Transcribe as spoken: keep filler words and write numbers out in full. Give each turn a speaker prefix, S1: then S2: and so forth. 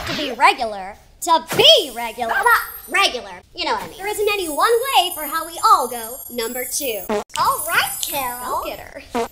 S1: have to be regular to be regular. Regular. You know what I mean. There isn't any one way for how we all go number two. All right, Carol. Go get her.